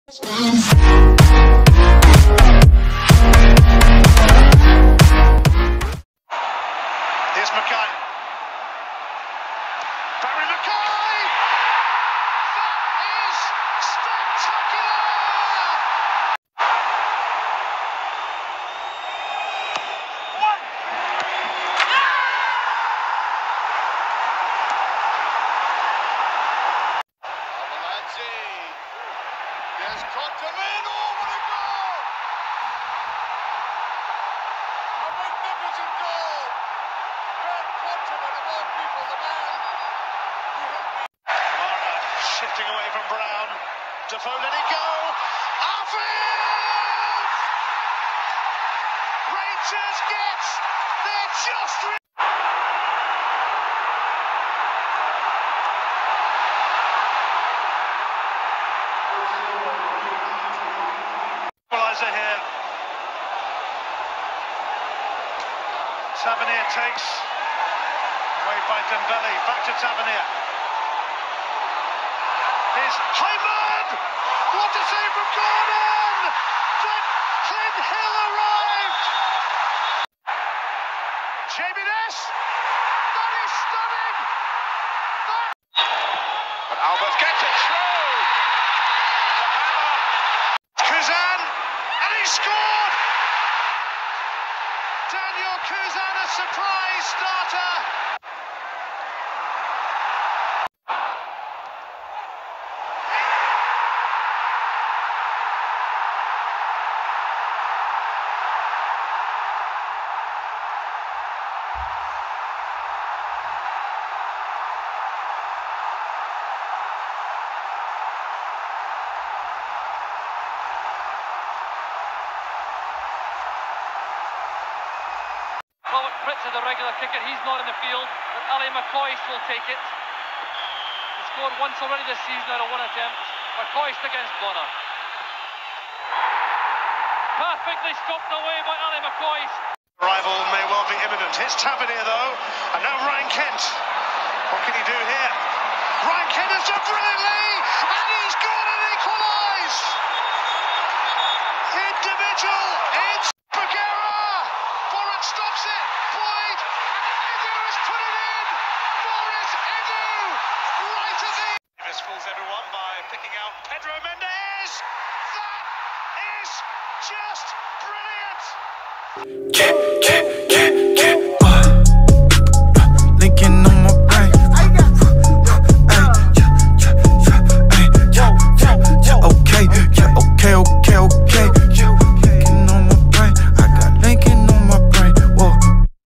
Here's Mackay. Barry Mackay! That is spectacular! One! Avalanche! There's Contamino! What a goal! A magnificent goal! Grant Contaman, of all people, the man who hit me. Kamara shifting away from Brown. Defoe let it go. Arfield! Rangers gets their just. Equaliser here. Tavernier takes away by Dembele. Back to Tavernier. Here's Hyman! What a save from Gordon! But Clint Hill arrived! Jamie Ness! That is stunning! But Albert gets it through! The hammer! Kuzan! And he scored! Daniel Kuzan, a surprise starter! Fritz is the regular kicker, he's not in the field, but Ali McCoist will take it. He scored once already this season out of one attempt. McCoist against Bonner. Perfectly stopped away by Ali McCoist. Arrival may well be imminent. Here's Tavernier though, and now Ryan Kent. What can he do here? Ryan Kent has done brilliantly, and he's got an equalise! Individual, it's Bagheera! Borat stops it, Boyd, Edu has put it in! Morris Edu, right at the... Davis fools everyone by picking out Pedro Mendes! That is just brilliant!